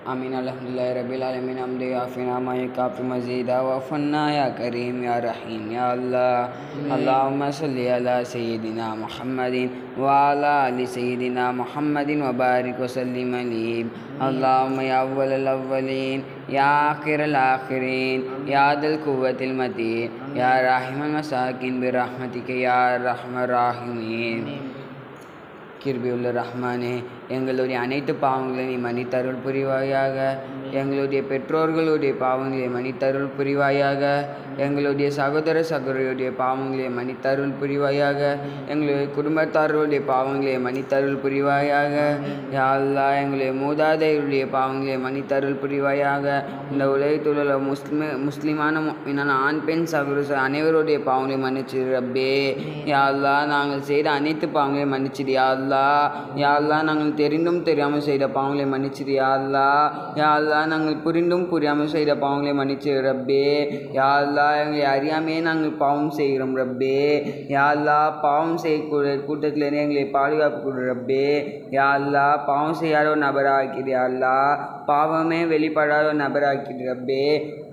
आमीन अल्हम्दुलिल्लाहि रब्बिल आलमीन हमदे आफिना मा काफ़ी मज़ीदा वफ़न्ना या करीम या रहीम या अल्लाह अल्लाहुम्मा सल्लि अला सय्यिदिना मुहम्मदिन व अला आलि सय्यिदिना मुहम्मदिन व बारिक व सल्लिम अलैहि अल्लाहुम्मा या अव्वलल अव्वलीन या आखिरल आखिरीन या दल कुव्वतिल मतीन या राहिमल मसाकिन बिरहमतिक या अर्हमर राहिमीन கிருபையுள்ள ரஹ்மானே, எங்களுடைய அனைத்து பாவங்களை நீ மன்னித்தருள் புரிவாயாக. எங்களுடைய பெற்றோர்களுடைய பாவங்களை மன்னித்தருள் புரிவாயாக. எங்களுடைய சகோதர சகோதரியுடைய பாவங்களை மன்னித்தருள் புரிவாயாக. எங்களுடைய குடும்பத்தார்களுடைய பாவங்களை மன்னித்தருள் புரிவாயாக. யா அல்லாஹ், எங்களுடைய மூதாதையருடைய பாவங்களை மன்னித்தருள் புரிவாயாக. இந்த உலகத்தில் உள்ள முஸ்லிமான ஆண் பெண் சகோதர அனைவருடைய பாவங்களை மன்னிச்சிடு ரப்பே. யா அல்லாஹ், நாங்கள் செய்த அனைத்து பாவங்களை மன்னிச்சிடு யா அல்லாஹ். யா அல்லாஹ், நாங்கள் தெரிந்தும் தெரியாமல் செய்த பாவங்களை மன்னிச்சிடு யா அல்லாஹ். யா அல்லாஹ், நாங்கள் புரிந்தும் புரியாமல் செய்த பாவங்களை மன்னிச்சிடு ரப்பே. யா அல்லாஹ், எங்களை அறியாமையே நாங்கள் பாவம் செய்கிறோம் ரப்பே. யா அல்லாஹ், பாவம் செய்யக்கூடிய கூட்டத்திலேருந்து எங்களை பாதுகாப்பு கொடு ரப்பே. யா அல்லாஹ், பாவம் செய்யாத ஒரு நபராக்கிடு யா அல்லாஹ். பாவமே வெளிப்படாத ஒரு நபராக்கிடு ரப்பே.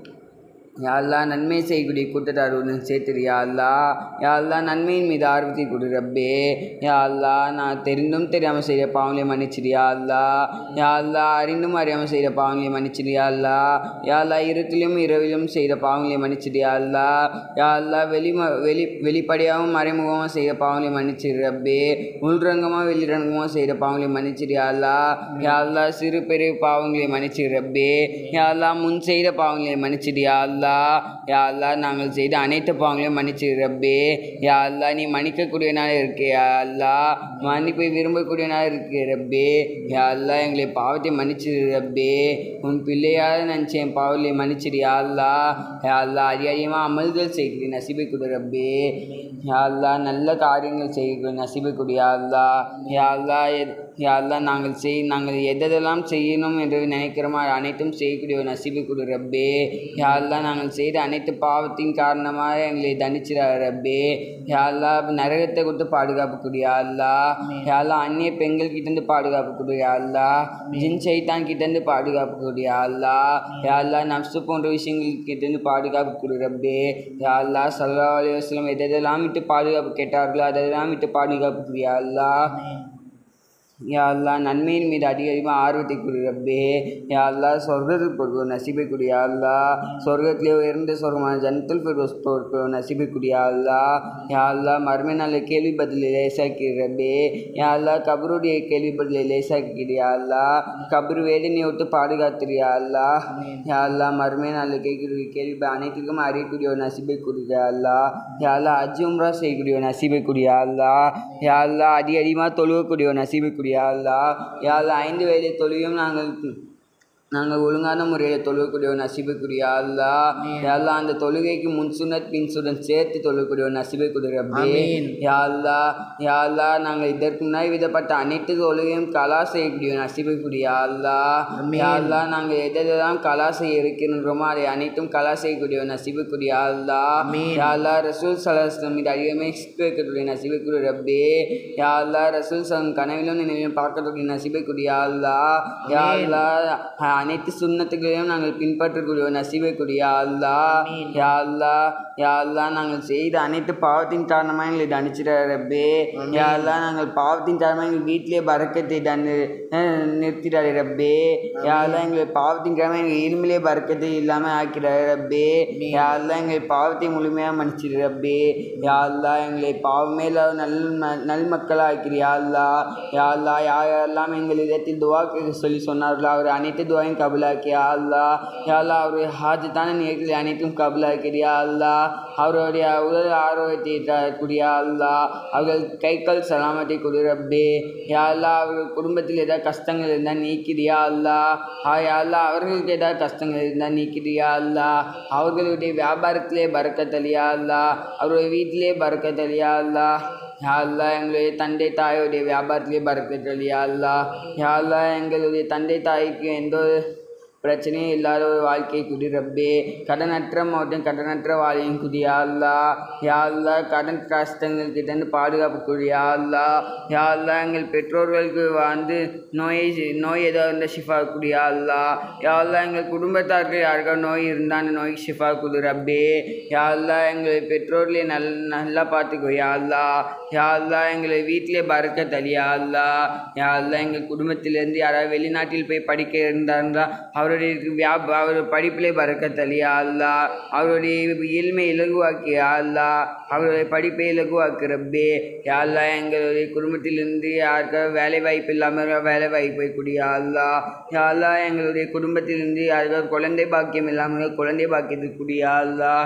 யா அல்லாஹ், நன்மை செய்யக்கூடிய கூட்டத்தாருடன் சேர்த்துரு யா அல்லாஹ். யா அல்லாஹ், நன்மையின் மீது ஆர்வத்தை கொடு ரப்பே. யா அல்லாஹ், நான் தெரிந்தும் தெரியாமல் செய்த பாவங்களை மன்னிச்சிடு யா அல்லாஹ். யா அல்லாஹ், அறிந்தும் அறியாமல் செய்த பாவங்களை மன்னிச்சிடு யா அல்லாஹ். யா அல்லாஹ், இருட்டிலும் இரவிலும் செய்த பாவங்களை மன்னிச்சிடு யா அல்லாஹ். யா அல்லாஹ், வெளிப்படையாகவும் மறைமுகமாக செய்த பாவங்களை மன்னிச்சிடு ரப்பே. உள்ரங்கமாக வெளிரங்கமாக செய்த பாவங்களை மன்னிச்சிடு யா அல்லாஹ். யா அல்லாஹ், சிறு பெரிய பாவங்களை மன்னிச்சிடு ரப்பே. யா அல்லாஹ், முன் செய்த பாவங்களை மன்னிச்சிடு யா அல்லாஹ். யா அல்லாஹ், நாங்கள் செய்த அனைத்து பாவங்களையும் மன்னிச்சிடு ரப்பே. யா அல்லாஹ், நீ மன்னிக்கக்கூடியனால இருக்கே யா அல்லாஹ். மன்னிப்பை விரும்பக்கூடியனால இருக்கே ரப்பே. யா அல்லாஹ், எங்களை பாவத்தை மன்னிச்சிடு ரப்பே. உன் பிள்ளையாக நினச்சேன் பாவத்தை மன்னிச்சிடு யா அல்லாஹ். யா அல்லாஹ், அதிகமாக அமல்கள் செய்கிற நசீபை கொடு ரப்பே. யா அல்லாஹ், நல்ல காரியங்கள் செய்கிற நசீபை கொடு யா அல்லாஹ். யா அல்லாஹ், யா அல்லாஹ், நாங்கள் எதெல்லாம் செய்யணும் என்று நினைக்கிறோமோ அனைத்தும் செய்யக்கூடிய ஒரு நசீபை கொடு ரப்பே. யா அல்லாஹ், நாங்கள் செய்த அனைத்து பாவத்தின் காரணமாக எங்களை தண்டிச்சிட ரப்பே. யா அல்லாஹ், நரகத்தை கொடுத்து பாதுகாப்பு கொடு யா அல்லாஹ். யா அல்லாஹ், அந்நிய பெண்கள் கிட்டேருந்து பாதுகாப்பு கொடு யா அல்லாஹ். ஜின் சைத்தான் கிட்டேருந்து பாதுகாப்பு கொடு யா அல்லாஹ். யா அல்லாஹ், நப்சு போன்ற விஷயங்கள் கிட்டேருந்து பாதுகாப்பு கொடு ரப்பே. யா அல்லாஹ், ஸல்லல்லாஹு அலைஹி வஸல்லம் எதெல்லாம் விட்டு பாதுகாப்பு கேட்டார்களோ அதெல்லாம் விட்டு பாதுகாப்பு கொடு யா அல்லாஹ். யா அல்லாஹ், நன்மையின் மீது அதிகமாக ஆர்வத்தை கொடு ரப்பே. யா அல்லாஹ், சொர்க்கத்துக்கு போகிற நசீபை கொடு யா அல்லாஹ். சொர்க்கத்திலே உயர்ந்த சொர்க்கமான ஜன்னத்துல் ஃபிர்தௌஸ் போகிற நசீபை கொடு யா அல்லாஹ். யா அல்லாஹ், மறுமை நாள் கேள்வி பதிலை லேசாக்கி ரப்பே. யா அல்லாஹ், கபருடைய கேள்வி பதிலை லேசாக்கிடு யா அல்லாஹ். கபர் வேதனையை விட்டு பாதுகாத்துரு யா அல்லாஹ். யா அல்லாஹ், மறுமை நாள் கேட்கக்கூடிய கேள்வி அனைத்துக்கும் அறியக்கூடிய ஒரு நசீபை கொடு யா அல்லாஹ். யா அல்லாஹ், ஹஜ் உம்ரா செய்யக்கூடிய ஒரு நசீபை கொடு யா அல்லாஹ். யா அல்லாஹ், அதிகமாக தொழுகக்கூடிய ஒரு நசீபை கொடு யா அல்லாஹ். யா அல்லாஹ், 5 வேளை தொழுகையும் நாங்கள் ஒழுங்கான முறையில் தொழுகக்கூடிய ஒரு நசீபை கொடு யா அல்லாஹ். யா அல்லாஹ், அந்த தொழுகைக்கு முன் சுன்னத் பின் சுன்னத் சேர்த்து தொழுகக்கூடிய ஒரு நசீபை கொடு ரப்பே. யா அல்லாஹ், யா அல்லாஹ், நாங்கள் இதற்கு முன்னாடி விதப்பட்ட அனைத்து தொழுகையும் கலா செய்யக்கூடிய நசீபை கொடு யா அல்லாஹ். யா அல்லாஹ், நாங்கள் எதெல்லாம் கலா செய்ய இருக்கின்றோமோ அதை அனைத்தும் கலா செய்யக்கூடிய ஒரு நசீபை கொடு யா அல்லாஹ். யா அல்லாஹ், ரசூல் ஸல்லல்லாஹு அலைஹி வஸல்லம் மீது அதிகமாக வைக்கக்கூடிய நசீபை கொடு ரப்பே. யா அல்லாஹ், ரசூல் ஸல்லல்லாஹு கனவிலும் நினைவிலும் பார்க்கக்கூடிய நசீபை கொடு யா அல்லாஹ். யா அல்லாஹ், அனைத்து சுன்னத்துகளையும் நாங்கள் பின்பற்றக்கூடிய நசீபை கொடு யா அல்லாஹ். யா அல்லாஹ், யா அல்லாஹ், நாங்கள் செய்த அனைத்து பாவத்தின் காரணமாக எங்களை தண்டிச்சிட ரப்பே. யா அல்லாஹ், நாங்கள் பாவத்தின் காரணமாக எங்கள் வீட்டிலே பரக்கத்தை நிறுத்திடாரு ரப்பே. யா அல்லாஹ், எங்களை பாவத்தின் காரணமாக எங்கள் இல்மிலே பரக்கத்தை இல்லாமல் ஆக்கிடாரு ரப்பே. யா அல்லாஹ், எங்கள் பாவத்தை முழுமையாக மன்னிச்சிடு ரப்பே. யா அல்லாஹ், எங்களை பாவமே இல்லாத நல் மக்களாக ஆக்கிடு யா அல்லாஹ். யா அல்லாஹ், யாரெல்லாம் எங்கள் இடத்தில் துவா கேட்க சொல்லி சொன்னார்களோ அவர் அனைத்து துவாயும் கபுலாக்கி யா அல்லாஹ். யா அல்லாஹ், அவருடைய ஹாஜத்தான நிகழ்ச்சிகளை அனைத்தும் கபுலாக்கி யா அல்லாஹ். அவருடைய உடல் ஆரோக்கியத்தை தரக்கூடிய யா அல்லாஹ். அவர்கள் கைகள் சலாமத்தை கொடு ரப்பே. யா அல்லாஹ், அவர்கள் குடும்பத்தில் ஏதாவது கஷ்டங்கள் இருந்தால் நீக்கிடு யா அல்லாஹ். யா அல்லாஹ், அவர்களுக்கு ஏதாவது கஷ்டங்கள் இருந்தால் நீக்கிடு யா அல்லாஹ். அவர்களுடைய வியாபாரத்திலே பரக்கத்தல் யா அல்லாஹ். அவருடைய வீட்டிலே பரக்கத்தல் யா அல்லாஹ். யா அல்லாஹ், எங்களுடைய தந்தை தாயுடைய வியாபாரத்திலே பரக்கத்தல் யா அல்லாஹ். யா அல்லாஹ், எங்களுடைய தந்தை தாய்க்கு பிரச்சனையே இல்லாத ஒரு வாழ்க்கையை குடி ரப்பே. கடனற்ற மௌத்தையும் கடனற்ற வாழ்க்கையும் குடி யா அல்லாஹ். யா அல்லாஹ் கடன் கஷ்டங்கள் கிட்டேருந்து பாதுகாப்பு குடி யா அல்லாஹ். யா அல்லாஹ் எங்கள் பெற்றோர்களுக்கு நோய் ஏதோ இருந்தால் ஷிஃபா குடி யா அல்லாஹ். யா அல்லாஹ் எங்கள் குடும்பத்தாருக்கு யாருக்காவது நோய் இருந்தால் அந்த நோய்க்கு ஷிஃபா குடி ரப்பே. யா அல்லாஹ் எங்கள் பெற்றோர்களே நல்லா பார்த்துக்கோ யா அல்லாஹ். யா அல்லாஹ் எங்களை வீட்டிலே பறக்கத் தலி யா அல்லாஹ். யா அல்லாஹ் எங்கள் குடும்பத்திலேருந்து யாராவது வெளிநாட்டில் போய் படிக்க இருந்தால் அவருடைய படிப்பிலே பறக்கத் தலி யா அல்லாஹ். அவருடைய இயல்மை இலகுவாக்கி யா அல்லாஹ். அவருடைய படிப்பை இலகுவாக்கு ரப்பே. யா அல்லாஹ் எங்களுடைய குடும்பத்திலிருந்து யாருக்காவது வேலை வாய்ப்பு இல்லாமல் வேலை வாய்ப்பை குடி யா அல்லாஹ். யா அல்லாஹ் எங்களுடைய குடும்பத்திலிருந்து யாருக்காவது குழந்தை பாக்கியம் இல்லாமல் குழந்தை பாக்கியத்துக்கு குடி யா அல்லாஹ்.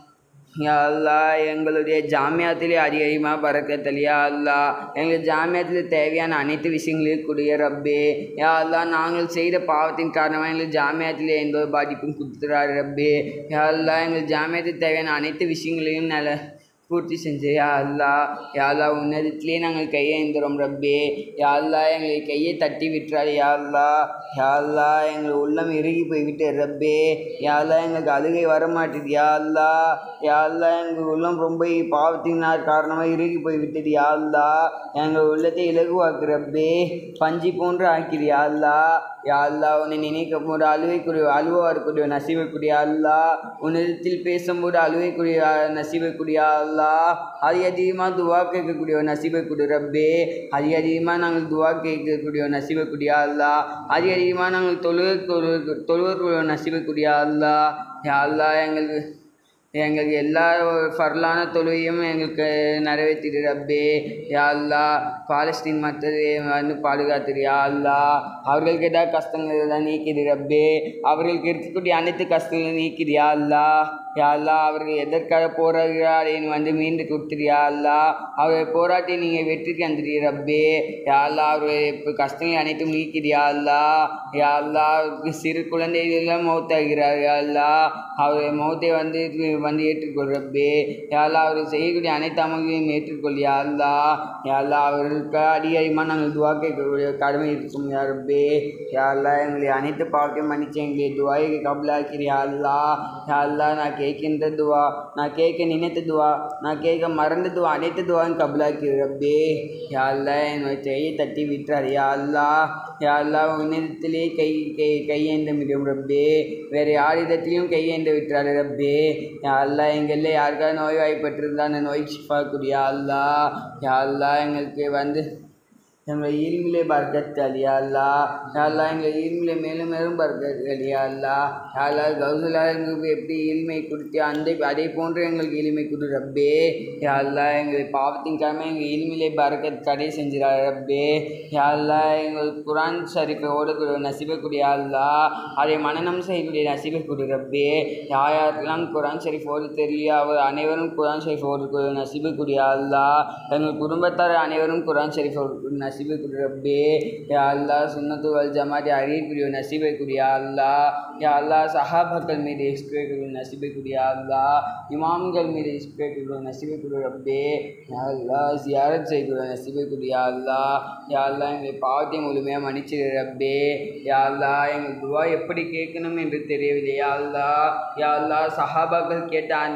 யா அல்லாஹ் எங்களுடைய ஜாமியாத்திலே அதிகமாக பறக்கத் தலி யா அல்லாஹ். எங்கள் ஜாமியாத்தில் தேவையான அனைத்து விஷயங்களையும் குடிய ரப்பே. யா அல்லாஹ் நாங்கள் செய்த பாவத்தின் காரணமாக எங்கள் ஜாமியாத்திலே எந்த ஒரு பாதிப்பும் கொடுத்துறாரு ரப்பே. யா அல்லாஹ் எங்கள் ஜாமியாத்துக்கு தேவையான அனைத்து விஷயங்களையும் பூர்த்தி செஞ்சு யா அல்லாஹ். யா அல்லாஹ் உன்னதத்திலே நாங்கள் கையேந்துறோம் ரப்பே. யா அல்லாஹ் எங்களை கையை தட்டி விட்டுறாரு யா அல்லாஹ். யா அல்லாஹ் எங்கள் உள்ளம் இறுகி போய்விட்டு ரப்பே. யா அல்லாஹ் எங்களுக்கு அழுகை வரமாட்டுது யா அல்லாஹ். யா அல்லாஹ் எங்கள் உள்ளம் ரொம்ப பாவத்தினார் காரணமாக இறுகி போய்விட்டது யா அல்லாஹ். எங்கள் உள்ளத்தை இலகுவாக்கு ரப்பே. பஞ்சு போன்று ஆக்கிது யா அல்லாஹ். யா அல்லாஹ் உன்னை நினைக்கும் போது அழுவாருக்கூடிய நசீபக்கூடிய அல்லாஹ். உன்னிடத்தில் பேசும்போது அழுவைக்கூடிய நசீபக்கூடிய அல்லாஹ். அதிகமாக துவா கேட்கக்கூடிய நசீபக்கூடிய ரப்பே. அதிகமாக நாங்கள் துவா கேட்கக்கூடிய நசீபக்கூடிய அல்லாஹ். அதிகமாக நாங்கள் தொழுவக்கூடிய நசீபக்கூடிய அல்லாஹ். யா அல்லாஹ் எங்களுக்கு எல்லா ஃபர்லான தொழுகையும் எங்களுக்கு நிறைவேற்றிடு ரப்பே. யா அல்லாஹ் பாலஸ்தீன் மக்களை வந்து பாதுகாத்துரு யா அல்லாஹ். அவர்களுக்கு ஏதாவது கஷ்டங்கள் எல்லாம் நீக்கிடு ரப்பே. அவர்களுக்கு இருக்கக்கூடிய அனைத்து கஷ்டங்களும் நீக்கிடு யா அல்லாஹ். யா அல்லாஹ் அவர்கள் எதற்காக போராடுகிறார் வந்து மீண்டு கொடுத்துரு யா அல்லாஹ். அவர்கள் போராட்டி நீங்கள் வெற்றிக்கு வந்துடு ரப்பே. யா அல்லாஹ் அவர்கள் இப்போ கஷ்டங்கள் அனைத்தும் நீக்கிடு யா அல்லாஹ். யா அல்லாஹ் சிறு குழந்தைகளெல்லாம் மௌத்தாகிறார் யா அல்லாஹ். அவருடைய மௌத்தை வந்து ஏற்றுக்கொள் ரப்பே. யா அல்லாஹ் அவர்கள் செய்யக்கூடிய அனைத்து அமல்களையும் ஏற்றுக்கொள் யா அல்லாஹ். யா அல்லாஹ் அவர்களுக்கு அதிகமாக நாங்கள் துவா கேட்கக்கூடிய கடமை இருக்கும் யா ரப்பே. யா அல்லாஹ் எங்களை அனைத்து பாவத்தையும் மன்னிச்சு எங்களை துவாயை கபுலாக்கிறீ யா அல்லாஹ். யா அல்லாஹ் நான் கேட்கின்ற துவா, நான் கேட்க நினைத்த துவா, நான் கேட்க மறந்த துவா அனைத்து துவாவும் கபுலாக்கிறீ ரப்பே. யா அல்லாஹ் என்னுடைய கையை தட்டி விட்டுறார் யா அல்லாஹ். யா அல்லாஹ் உன்னிடத்திலே கையேந்த முடியும் ரப்பே. வேறு யாரிடத்திலையும் கையேந்த விட்டுறாரு ரப்பே. யா அல்லாஹ் எங்களில் யாருக்காவது நோய் வாய்ப்பட்டிருந்தால் அந்த நோய் ஷிஃபா குடி யா அல்லாஹ். யா அல்லாஹ் எங்களுக்கு எங்களை இல்மிலே பர்க்கத் அலி யா அல்லாஹ். யா அல்லாஹ் எங்களை இல்மிலே மேலும் மேலும் பர்க்கத் அலி யா அல்லாஹ். யா அல்லாஹ் கௌசலா எங்களுக்கு எப்படி இல்மை கொடுத்து அதே போன்று எங்களுக்கு இல்மை கொடு ரப்பே. யா அல்லாஹ் எங்களை பாவத்தின் காரணமாக எங்கள் இல்மிலே பர்க்கத் கடை செஞ்சிடார் ரப்பே. யா அல்லாஹ் எங்களுக்கு குரான் ஷரீஃபை ஓடக்கூடிய நசீபை கொடு யா அல்லாஹ். அதை மனனம் செய்யக்கூடிய நசீபை கொடு ரப்பே. யாருக்கெல்லாம் குரான் ஷரீஃப் ஓட தெரியலையோ அவர் அனைவரும் குரான் ஷரீஃப் ஓடக்கூடிய நசீபை கொடு யா அல்லாஹ். எங்கள் குடும்பத்தார் அனைவரும் குரான் ஷரீஃப் நசீபை கொடு ரப்பே. யா அல்லாஹ் சுன்னத்து வல் ஜமாத்தை அறியக்கூடிய நசீபை கொடு யா அல்லாஹ். யா அல்லாஹ் சஹாபாக்கள் மீது இஸ்கக்கூடிய நசீபை கொடு யா அல்லாஹ். இமாம்கள் மீது இஸ்கக்கூடிய நசீபை கொடு ரப்பே. யா அல்லாஹ் ஜியாரத் செய்யக்கூடிய நசீபை கொடு யா அல்லாஹ். யா அல்லாஹ் எங்கள் பாவத்தை முழுமையாக மன்னிச்சிடு ரப்பே. யா அல்லாஹ் எங்கள் துவா எப்படி கேட்கணும் என்று தெரியவில்லை யா அல்லாஹ். யா அல்லாஹ் சஹாபாக்கள்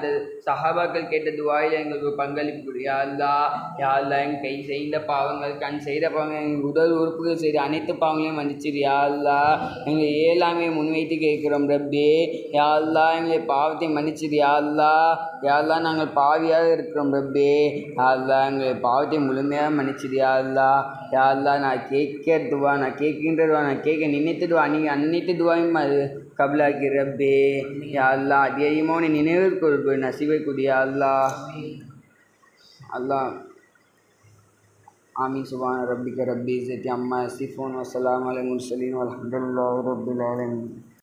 கேட்ட துவாயில் எங்களுக்கு பங்களிப்பு கொடு யா அல்லாஹ். யா அல்லாஹ் எங்கள் கை செய்த பாவங்கள், கண் செய்த பாவங்கள், எங்கள் உடல் உறுப்புகள் செய்த அனைத்து பாவங்களையும் மன்னிச்சிடு யா அல்லாஹ். எங்களை ஏழாமே முன்வைத்து கேட்கிறோம் ரப்பே. யா அல்லாஹ் எங்களை பாவத்தை மன்னிச்சிடு யா அல்லாஹ். யா அல்லாஹ் நாங்கள் பாவியாக இருக்கிறோம் ரப்பே. யா அல்லாஹ் எங்களை பாவத்தை முழுமையாக மன்னிச்சிடு யா அல்லாஹ். யா அல்லாஹ் நான் கேட்கின்ற துவா, நான் கேட்க நினைத்த துவா நீங்கள் அனைத்து துவாயும் அது கபுலாக்கி ரப்பே. யா அல்லாஹ் அதிகமாக நினைவு நசீபை கொடு யா அல்லாஹ். அல்லாஹ் ஆமீன். சுப்ஹான ரப்பிக ரப்பில் இஸ்ஸத்தி அம்மா யசிஃபூன் வ ஸலாமுன் அலல் முர்ஸலீன் வல்ஹம்துலில்லாஹி ரப்பில் ஆலமீன்.